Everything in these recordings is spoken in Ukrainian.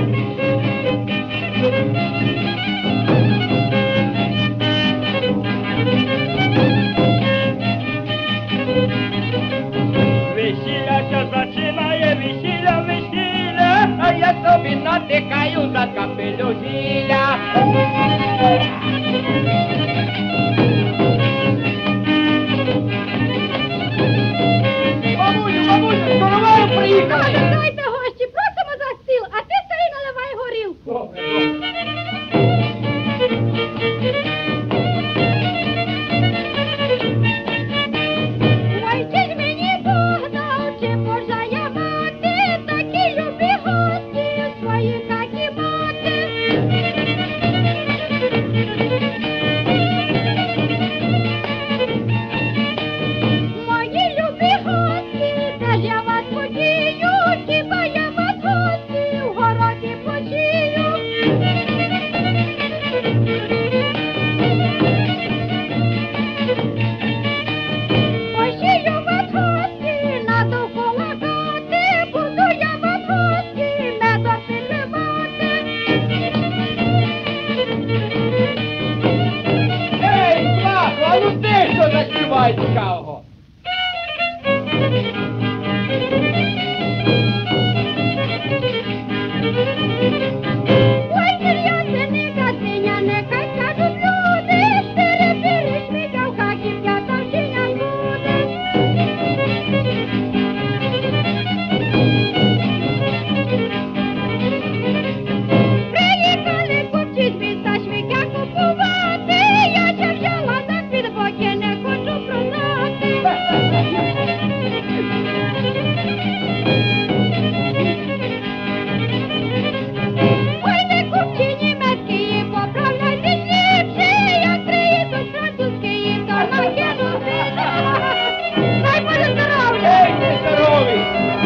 Весілля зачинає, весілля, весілля, а я тобі натикаю за капелю зілля. Бабусю, здороваю приїхали! Дайте гості, просимо за стіл, а ти старий наливай горілку. Добре. Ой, чи ж мені Бог дав, чи божая мати, такі любі гості, свої такі мати. Мої любі гості, де ж я вас подію, хіба я вас гості в городі почію. Посію вас гості, надовкола хати, буду я вас гості, медом підливати. Ей, Плахо, а ну ти що заспівай цікавого? Ой, серйозний свиня, не кажуть люди, штири-пири, шміля в хаті, п'ята вчиня буде. Приїхали купці з міста швидя купувати, я ще взяла на підбоки, не хочу продати. Ой, не купці німецькі, поправляйтесь ліпше, як приїдуть французькі, то накинуть. Дай Боже здоров'я! Ей, ти здоровий!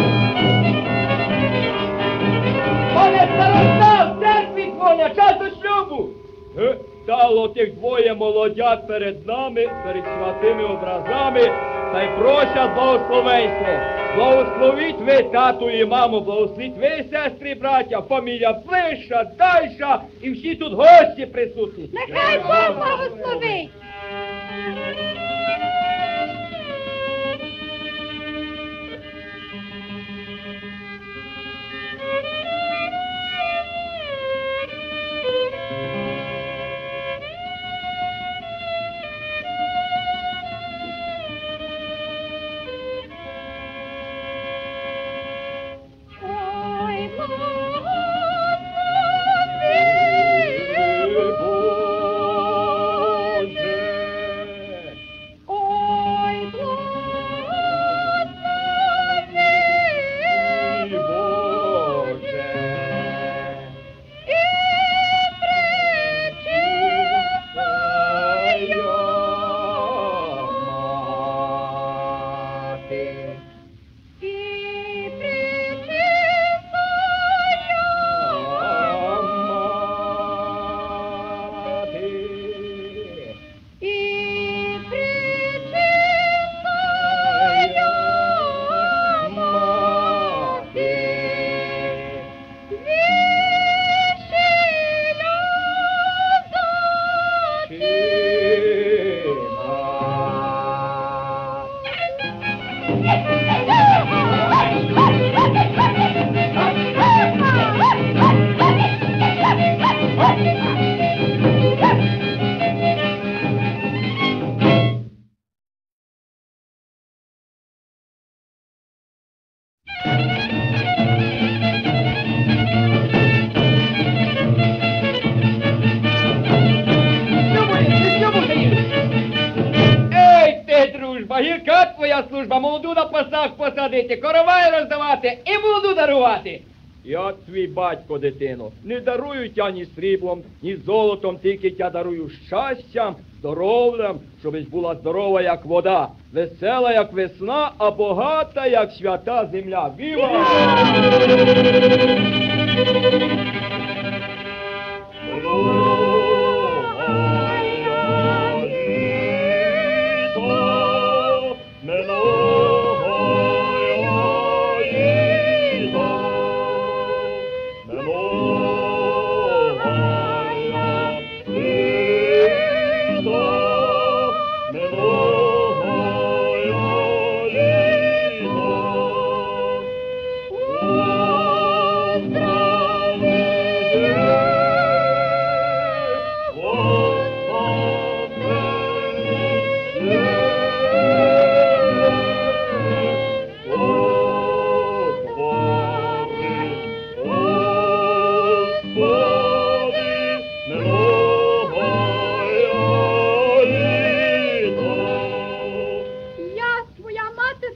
Пане староста, в церкві дзвоня, час до шлюбу! Стало тих двоє молодят перед нами, перед святими образами, та й просять благословенство. Благословіть ви, тату і маму, благословіть ви, сестри, браття, фамілія ближча, дальша, і всі тут гості присутні. Нехай Бог благословить! Ой, Ой, Гірка твоя служба, молоду на посах посадити, коровай роздавати і молоду дарувати. Я твій батько, дитино, не дарую тя ні сріблом, ні золотом, тільки тя дарую щастям, здоров'ям, щобись була здорова, як вода, весела, як весна, а багата, як свята земля. Віва! Hello.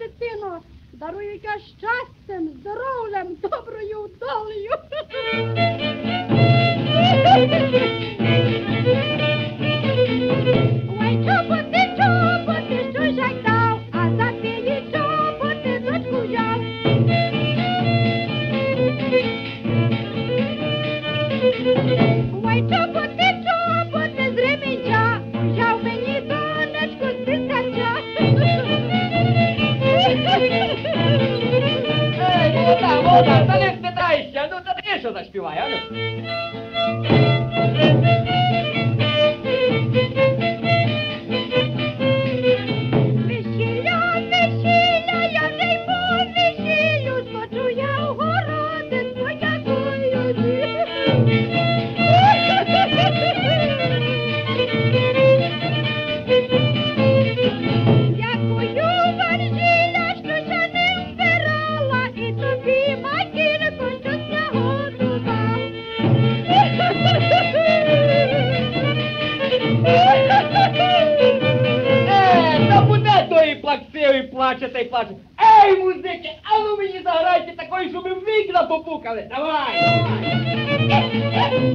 дитино, дарую я щастям, здоров'ям, доброю вдалею. Ой, чоботи, що ж як дав, а за тії чоботи дочку взяв. Ой, чоботи, з ремінця, взяв мені донечку з дитяча. Ей, молода, та не стидаєшся, ну та ти що заспівай, а ну? Весілля, я вже й по весіллю, скочу я в городи, подякую. Дякую, Варзіля, що я не вбирала, і тобі, матінко, що нагодував. Та буде той плаксивий, плаче та й плаче. Ей, музики, а ну мені заграйте такої, щоб в вікна попукали. Давай, давай.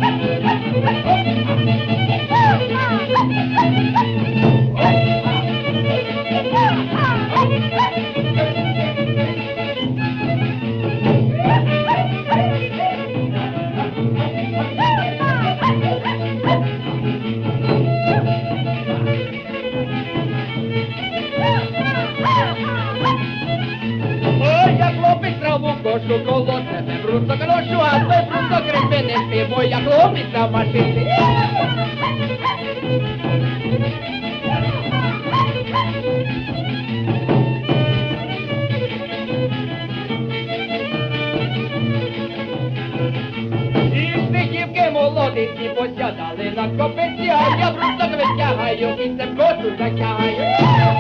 Ой, я хлопець траву кошу, коло тебе брусок ношу, а той брусок рече не спи, бо я хлопець на машині. І стихівки молодиці посядали на копиці, а я брусок витягаю і цим кошу затягаю.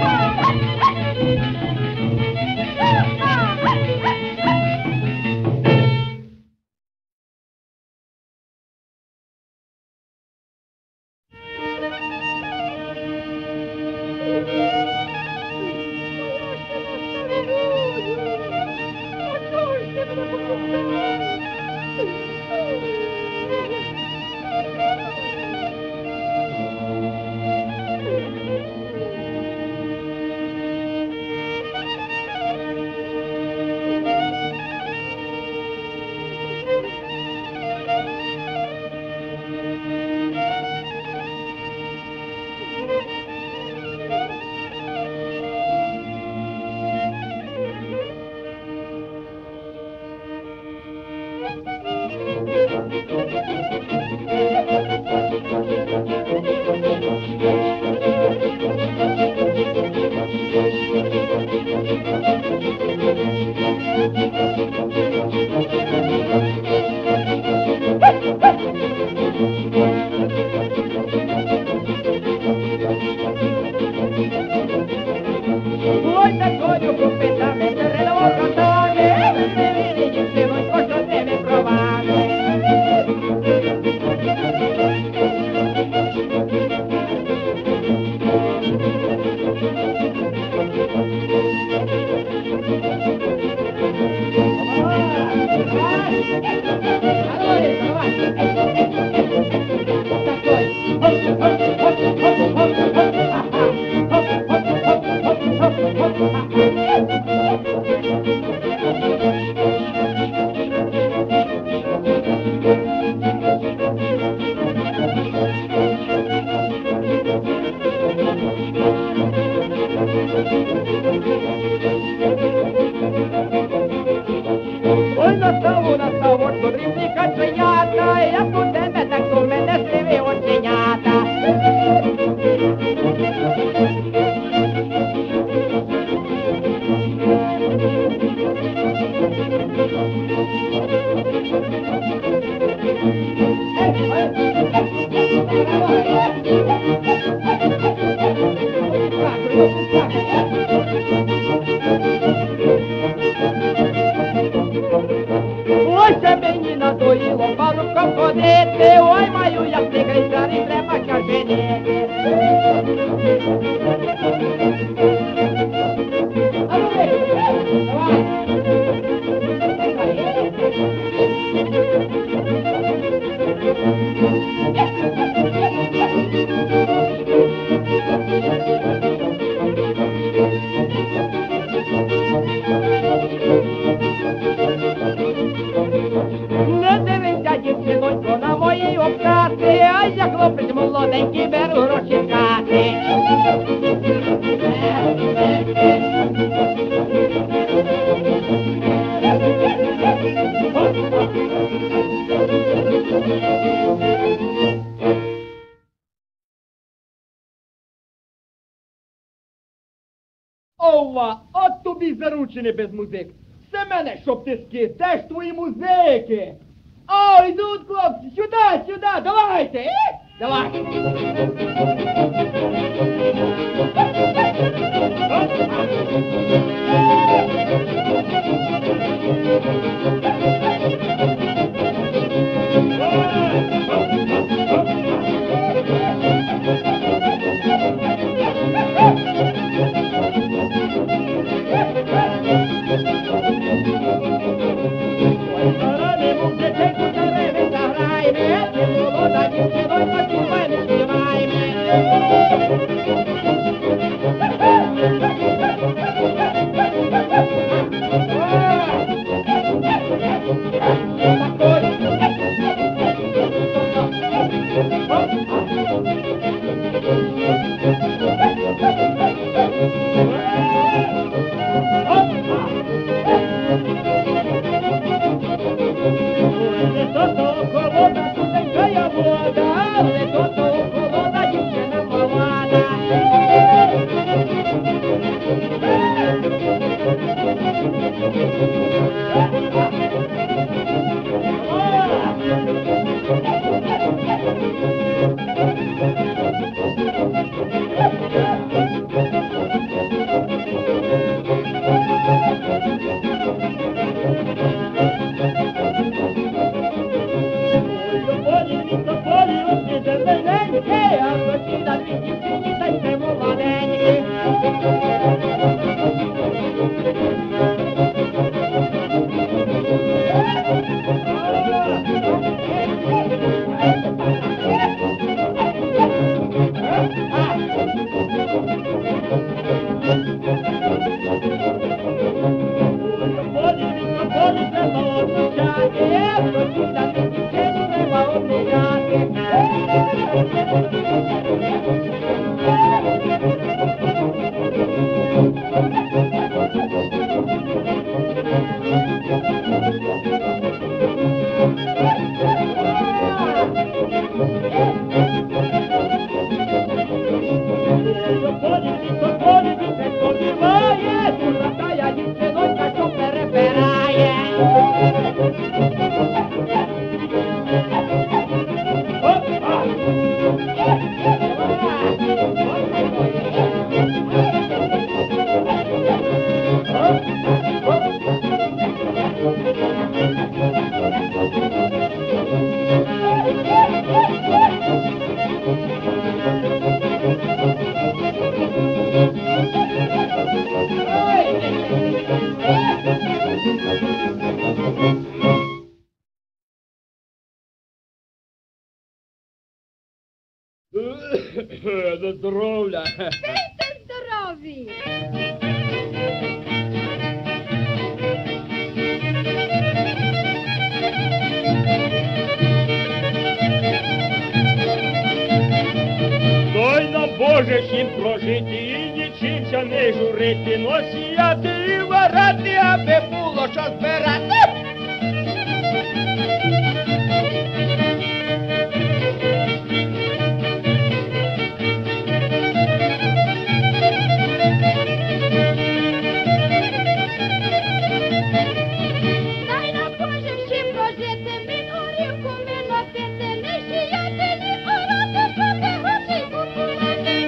Ой, такою купитами, теренова котами, не вірить, що ми кошу тебе провали. Ой, настав, от подрібні каченята, як у тебе, так у мене сиві оченята. Ой, це мені надоїло парубком ходити, ой, маю я стигайся, і треба каженити. Не дивися, дівчинонько, на мої обкати, а я хлопець молоденький, беру гроші з хати. Ова, от тобі заручений без музик. Семене, щоб ти скис, де ж твої музики? О, йдуть, хлопці, сюди, давайте, давай. На здоров'я. Пийте здорові! Дай на Боже всім прожити і нічимся не журити, но сіяти і варати, аби було що збирати. Дай на Боже всім прожити, min горівку ми носити, не сіяти, ні орати, поки грошей купувати.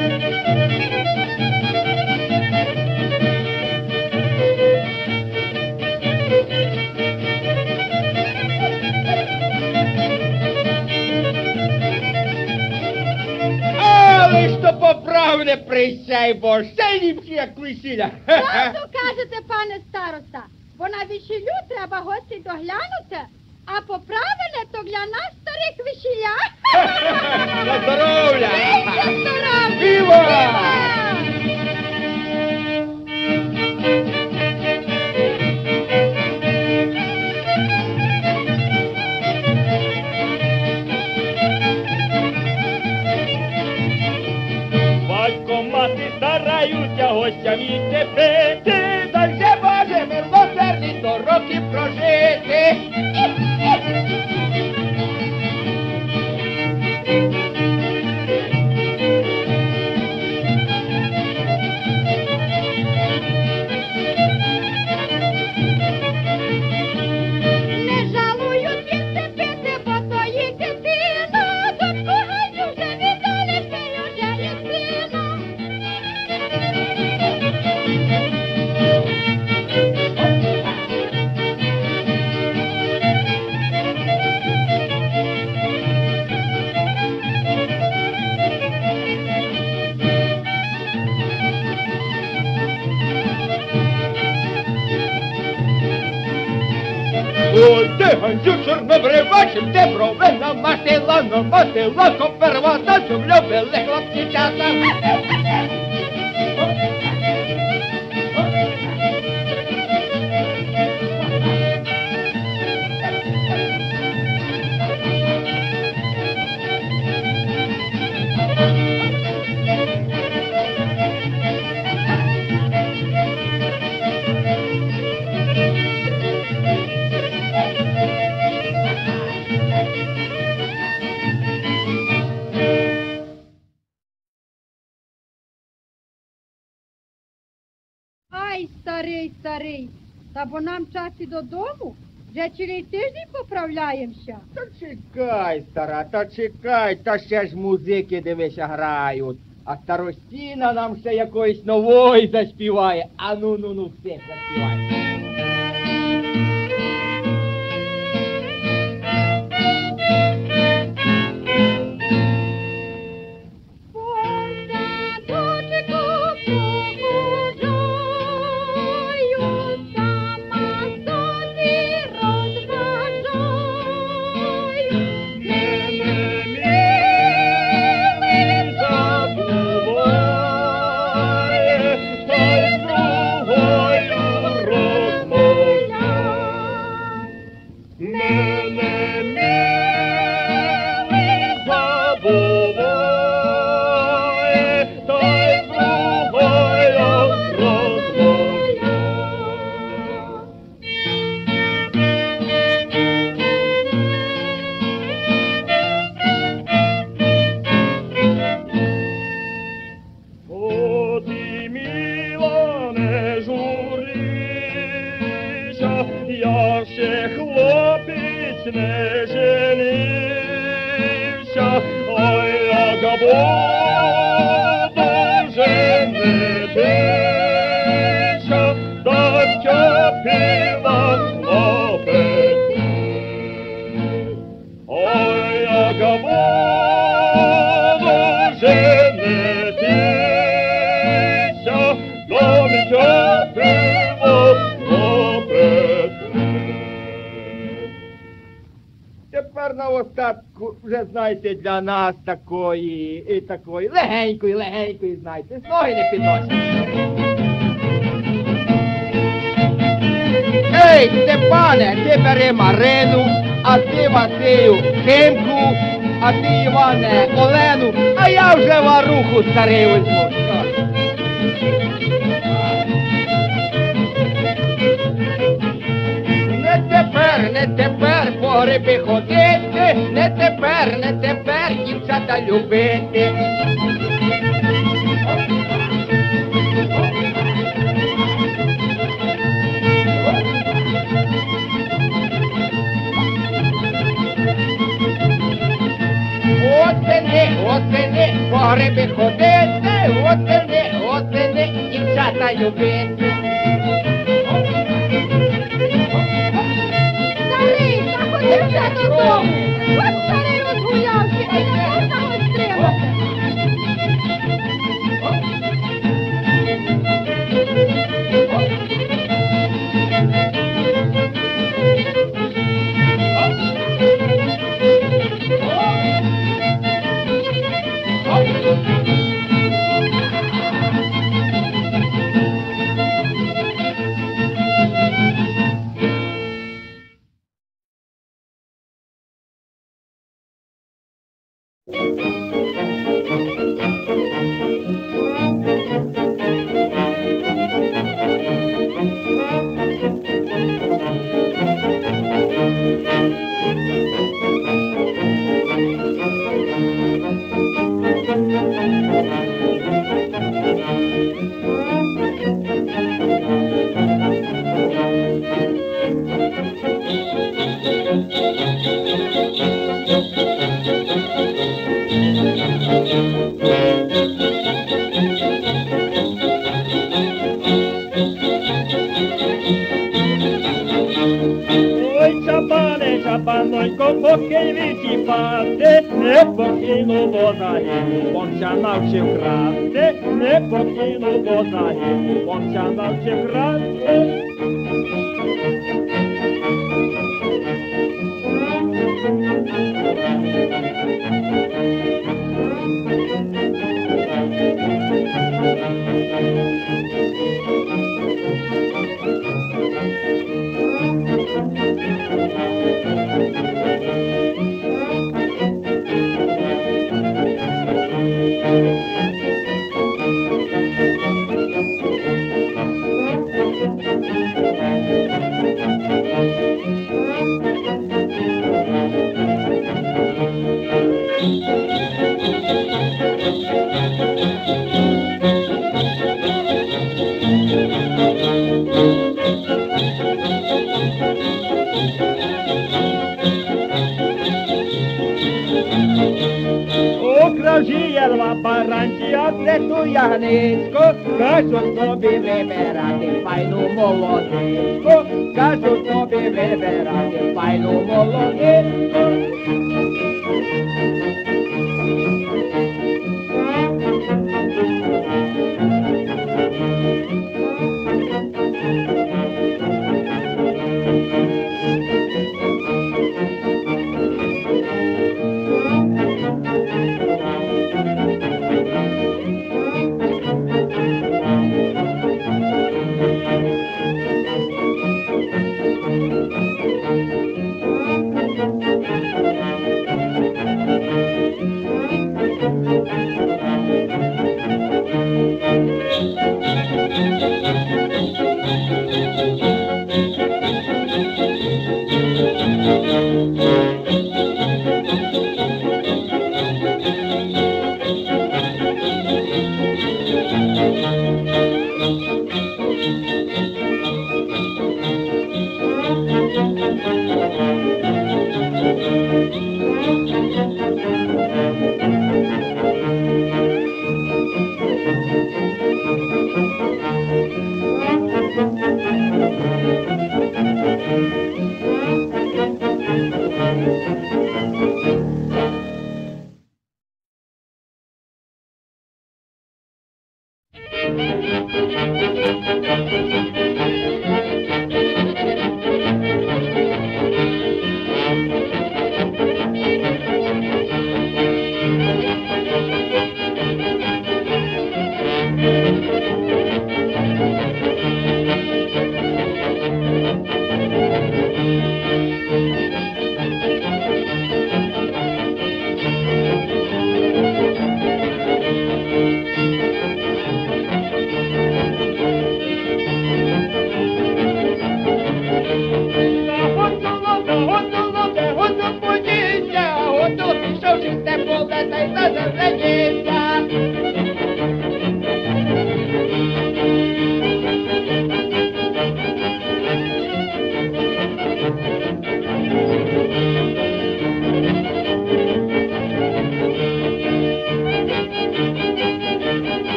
Але ж то поправне присяй, бо ще ліпше, як весілля. Правду кажете, пане староста, бо на весіллю треба гості доглянути, а поправили то для нас старих весілля. На здоров'я! Пийте здорові! Віва! Віва! Ой, ти Ганзю чорнобривачим, ти брови намастила, копервата, щоб любили хлопці часа. Ай, старий, та бо нам час і додому. Вже через тиждень поправляємося. Та чекай, стара, та чекай, та ще ж музики, дивися, грають. А старостіна нам ще якоїсь нової заспіває. А ну, все, заспівай. Я ще хлопець не женився, ой, як буду женитися, так чапіла хлопець. Ой, як буду женитися, так чапіла хлопець. Тепер на остатку, вже знаєте, для нас такої, легенької, знаєте, з ноги не підносять. Ей, Степане, ти бери Марину, а ти Василю Химку, а ти, Іване, Олену, а я вже Варуху старий візьму. Не тепер по гриби ходити, не тепер дівчата любити. Осени, по гриби ходити, осени, дівчата любити. Старий, та ходи вже додому. От старий розгулявся, і не можна його стримати. Чапанонько, поки відчіпати, не покину до загибу, он ся навчив красти, не покину до загибу, он ся навчив красти. Окружи елва баранчия, цвету ягничко, кажуть тобі вибирати файну молодичку, кажуть тобі вибирати файну молодичку.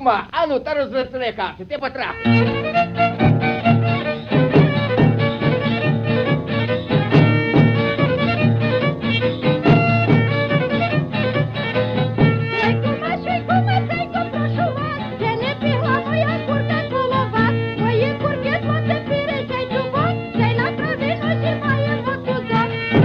кума, ану, та розвесели хату, ти потрапиш. Ой, кума, зайко, прошу вас, ще не бігла моя курка коло вас. Мої курки зводять піричай чубок, та й на траві носі маємо тузок.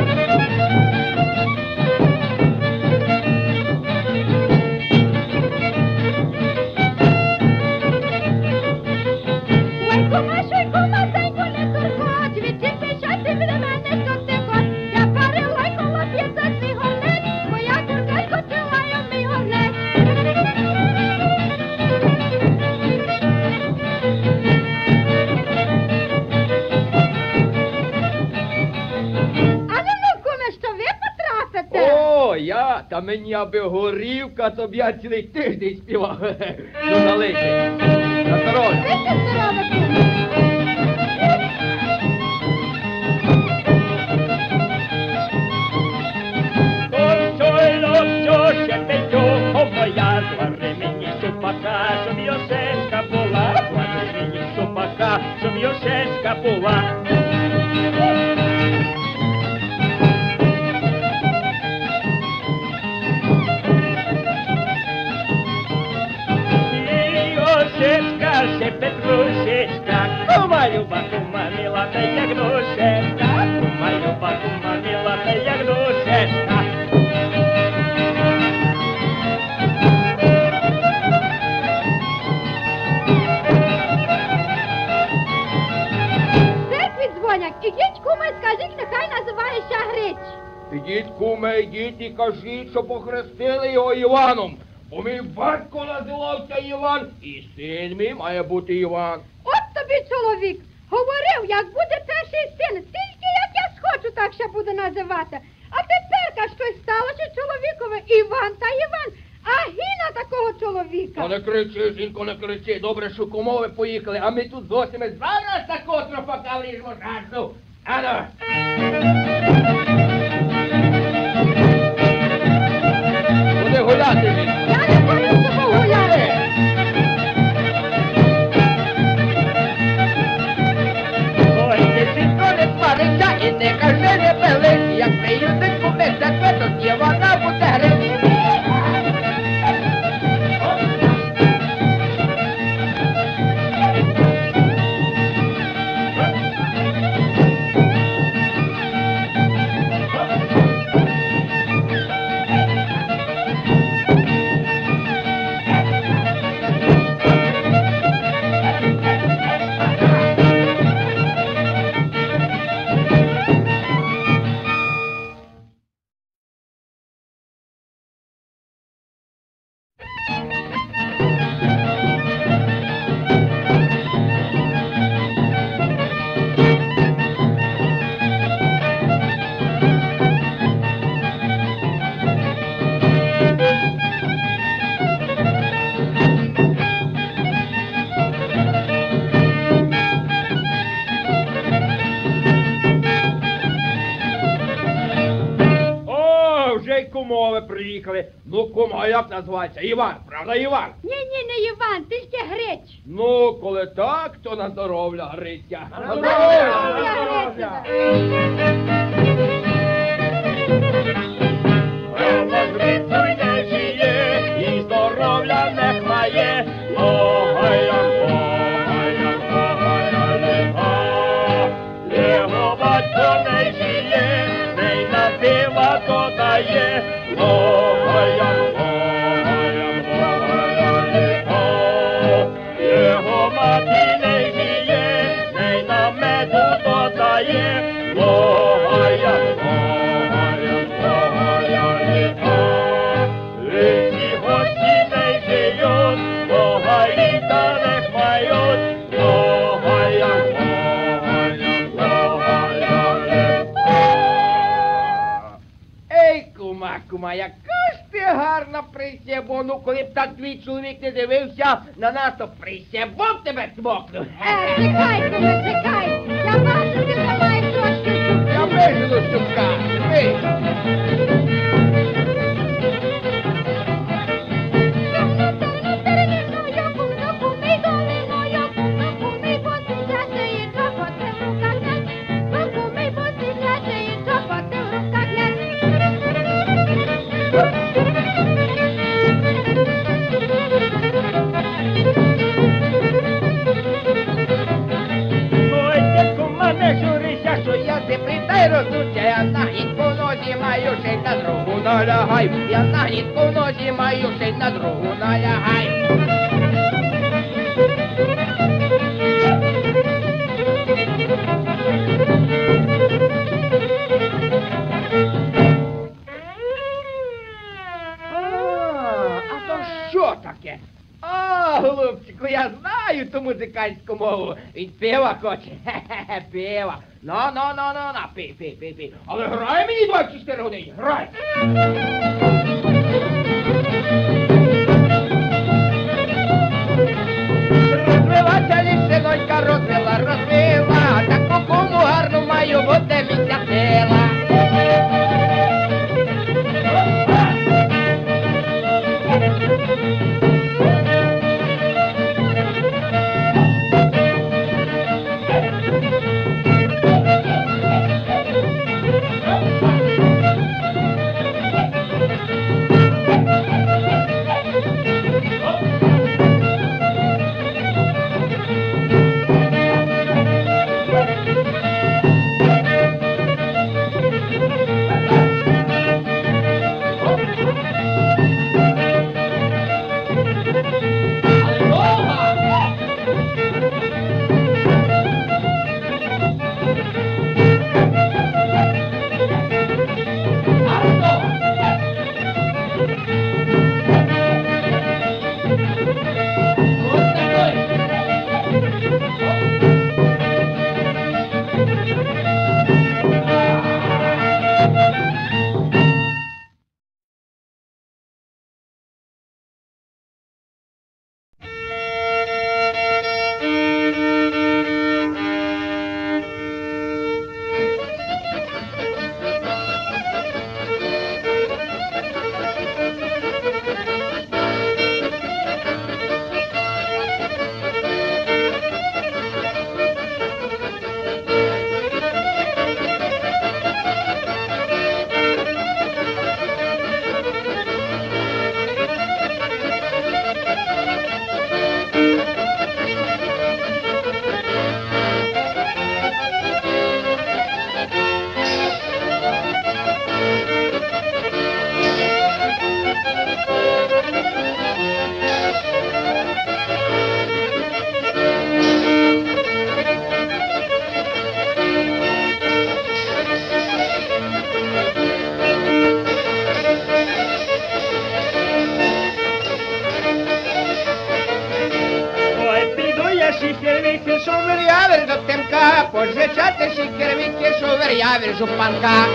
Ой, кума, зайко, не туркоть, відчепися ти від мене, що ти хоч. Я парила й коло п'єса твій горнець, моя курка скочила й мій горнець. А ну, куме, що ви потрапите? О, я, та мені аби горівка, то б я цілий тиждень співав. Ну, налийте. На здоров'я. Будьте здорові, куме. Моя, звари мені супака, щоб Йосечка була, звари мені супака, щоб Йосечка була. Йосечка, ще Петрусечка, кума люба, кума мила, та як душечка, кума люба, кума мила, та як душечка. В церкві дзвонять. Ідіть, куме, скажіть, нехай називається Грич. Ідіть, куме, ідіть і кажіть, що похрестили його Іваном. Бо мій батько називався Іван, і син мій має бути Іван. От тобі чоловік. Говорив, як буде перший син, тільки як я схочу, так ще буде називати. А тепер щось сталося чоловікове Іван та Іван. А гіна такого чоловіка. Та не кричи, жінко, не кричи. Добре, що кумови поїхали, а ми тут зовсім зараз такого тропака ліжмо жажду. Ано! Куди гуляти він? Я не хочу з тобою гуляти. Ой, дівчинко, не сварися і не кажи, не пили. Як приюдить кумик тебе, то є вона буде грити. Кумови приїхали. Ну, кума, а як називається? Іван, правда, Іван? Ні, не Іван, тільки Грич. Ну, коли так, то на здоров'я, Гриця. На здоров'я, Грицю не жиє, і здоров'я не має. Його батько не жиє, не й на пива додає. Його мати не жиє, не й на меду додає. Ці гості не жиють, Бога літа не мають. Ей, кума, яка ж ти гарна присєбо. Ну, коли б так твій чоловік не дивився на нас, то присєбом тебе смокнув. Чекай, куме, чекай. Я бачу, ти вже маєш трошки чубки. Я вижену щупка. Ну, налягай, я на нитку в нозі маю, ще й на другу налягай. А то що таке? А, голубчику, я знаю ту музикантську мову. Він пива хоче. Хе-хе, пива. Ну, пий. Але грай мені 24 години, грай. Розвилася лісинонька, розвила. Таку кому гарну маю, буде місця сила. Шовер до темка, пожичати шикервіки, шовер явір жупанка.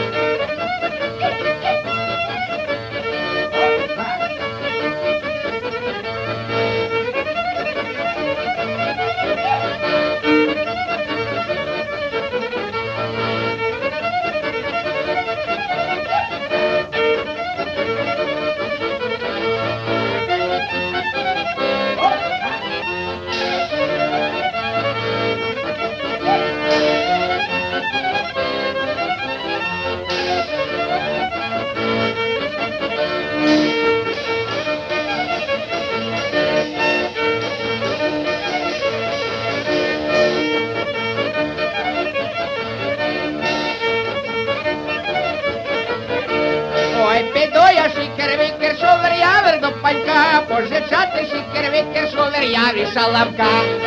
Шикер-викер, шовер явір до панька, пожичати шикер-викер, шовер явір шалавка.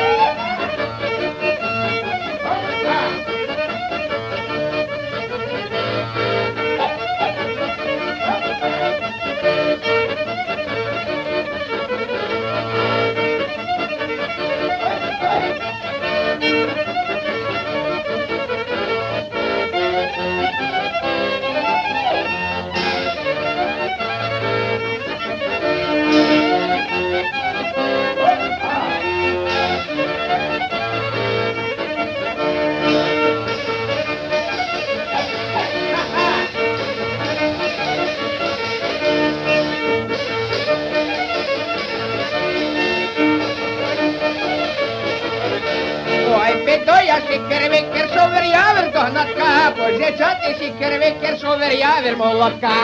Я шикер-викер, шовер явір до гнатка, пожичати шикер-викер, шовер явір молотка.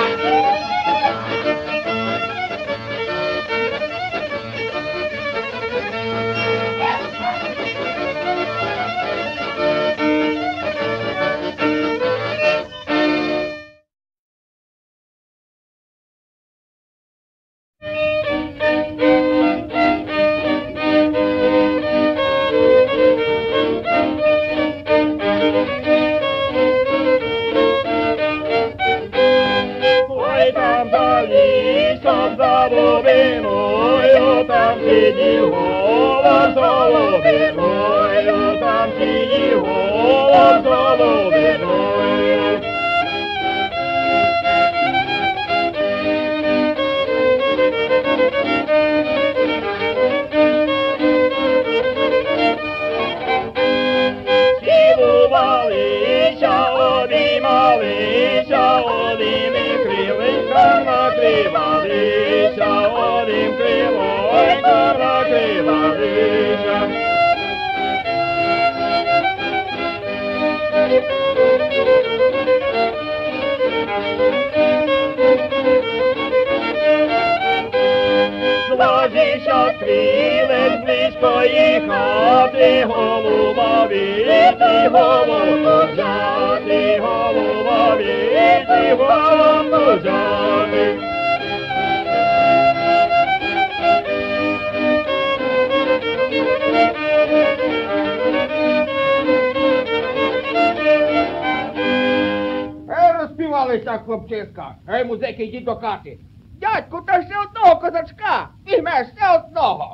соловиною, там чиї голос соловиною. Цілувалися, обіймалися, одними крилинками накривалися, одним крилоньком накривалися. Злазився стрілець близької хати, голуба віти, голубку взяти, голуба віти, голубку взяти. Розпівалися, хлопчиська. Ей, музики, йдіть до хати. Дядьку, та ще одного козачка. Візьмеш ще одного.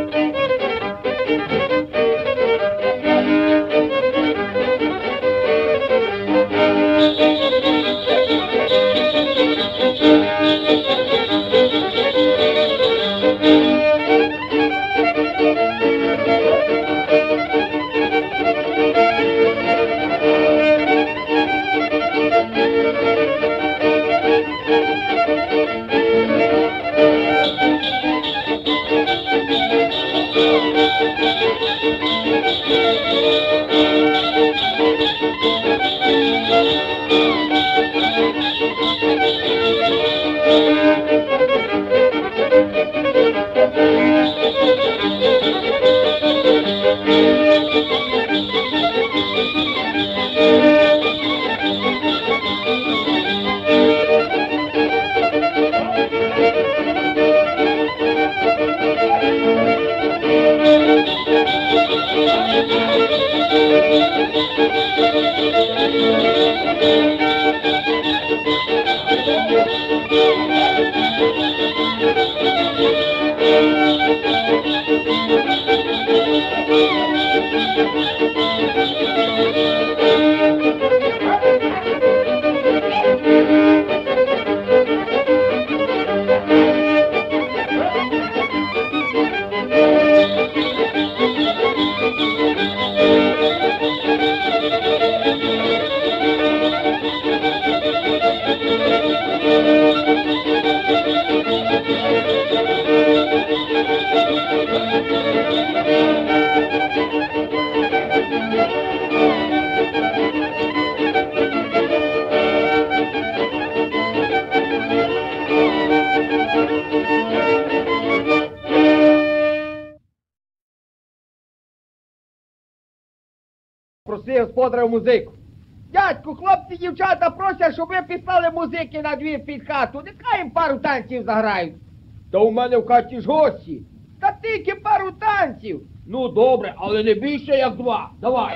Проси господаря музику. Дядьку, хлопці, дівчата просять, щоб ви післали музики на двір під хату. Нехай їм пару танців заграють. Та у мене в хаті ж гості. Та тільки пару танців. Ну, добре, але не більше, як два. Давай.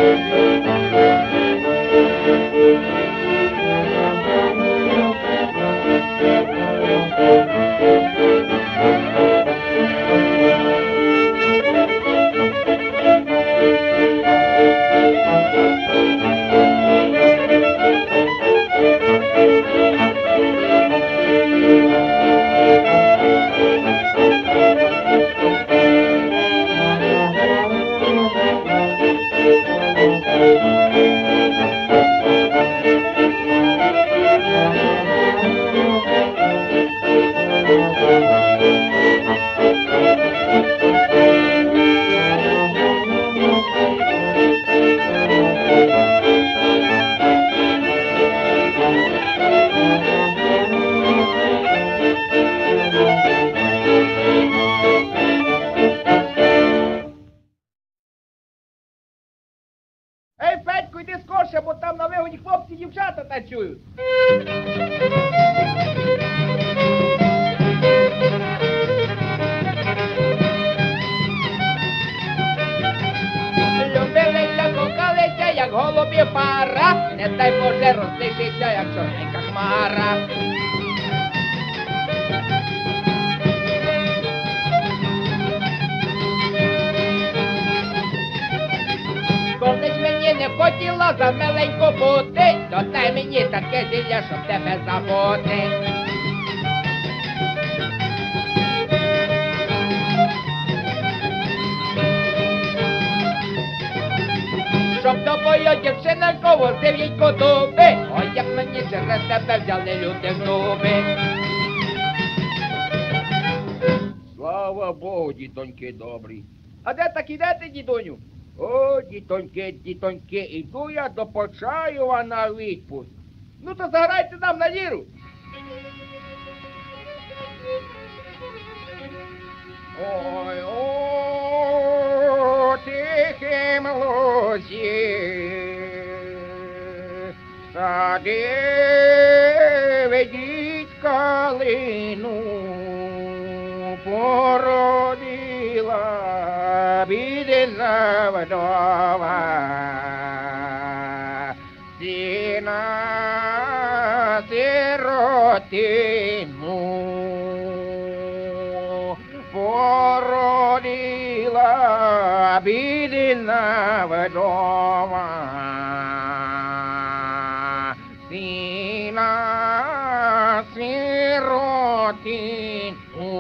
Ей, Федько, йди скорше, бо там на вигоні хлопці і дівчата танцюють. Любилися, кохалися, як голубі пара, не дай Боже розлишиться, як чорненька хмара. Колись мені не хотіла за миленьку бути, то дай мені таке зілля, щоб тебе забути. Щоб тобою, дівчиненько, возив їйко дуби, ой, як мені через тебе взяли люди в зуби. Слава Богу, дітоньки добрі. А де так ідете, дідуню? О, дітоньки, іду я до Почаєва на відпуск. Ну то заграйте нам на ліру. Ой, о, тихим лузі, сади ведіть калину, породила бідна вдова, сина сиротину. Породила бідна вдова, сина сиротину.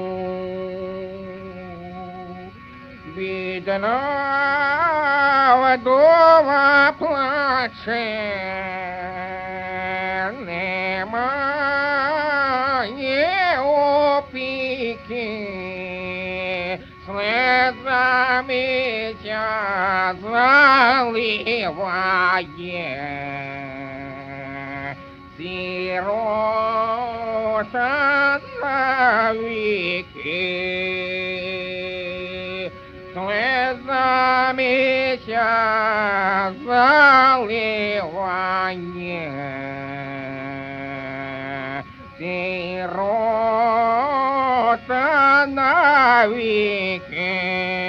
Бідна вдова плаче, немає опіки, слезами ся заливає. Сирота навіки, слезами ся заливає. Сирота навіки.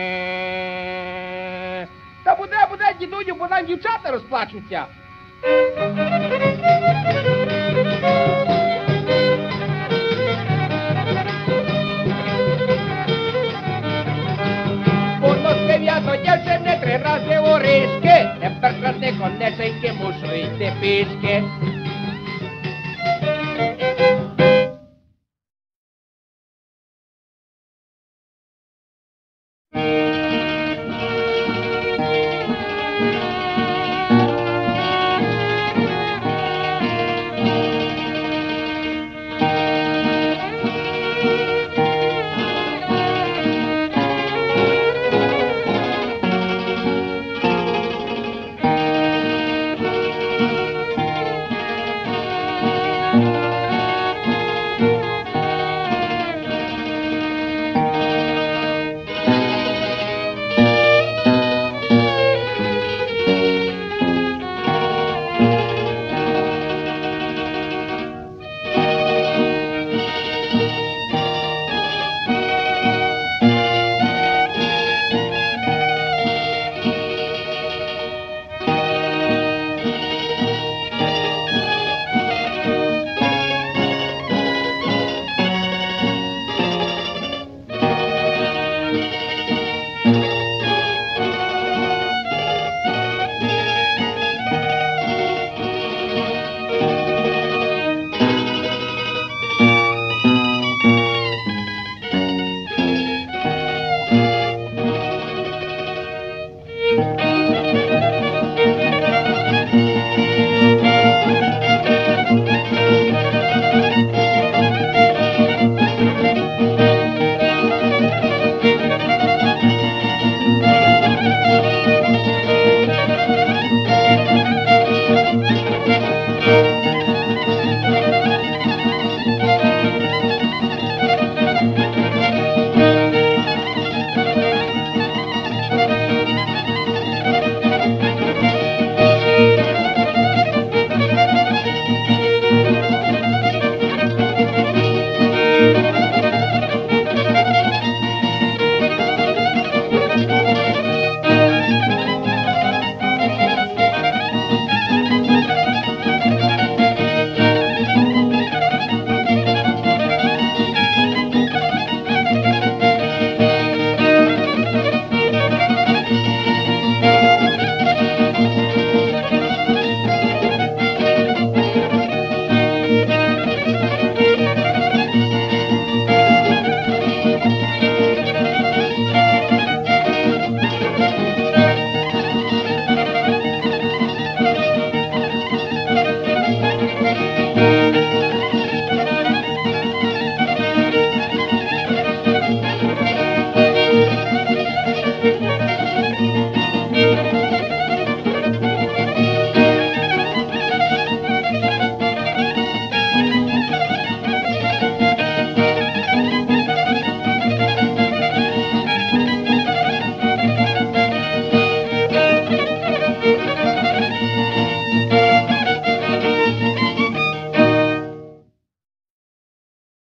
Та буде, дідуню, бо нам дівчата розплачуться. Поносив'ято дівчини 3 рази оришки, тепер краси конеченьки мушу йти пішки.